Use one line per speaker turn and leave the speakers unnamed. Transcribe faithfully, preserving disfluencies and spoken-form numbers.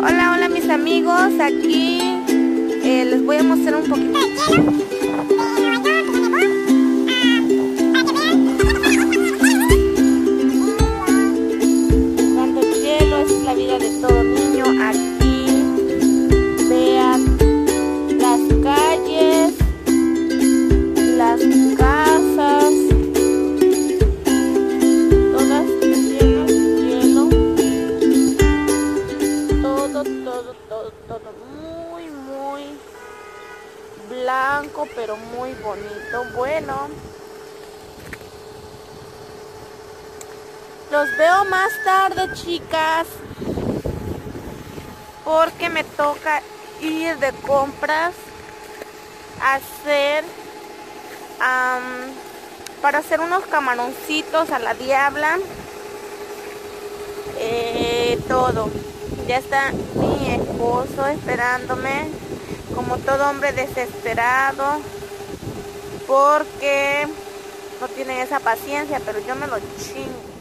Hola, hola mis amigos, aquí eh, les voy a mostrar un poquito. Cuando el hielo es la vida de todo niño. Aquí vean las calles, las casas, todas llenas de hielo. Todo, todo, todo, todo muy, muy blanco, pero muy bonito. Bueno, los veo más tarde, chicas, porque me toca ir de compras a hacer um, para hacer unos camaroncitos a la diabla. Eh, todo. Ya está mi esposo esperándome, como todo hombre desesperado, porque no tienen esa paciencia, pero yo me lo chingo.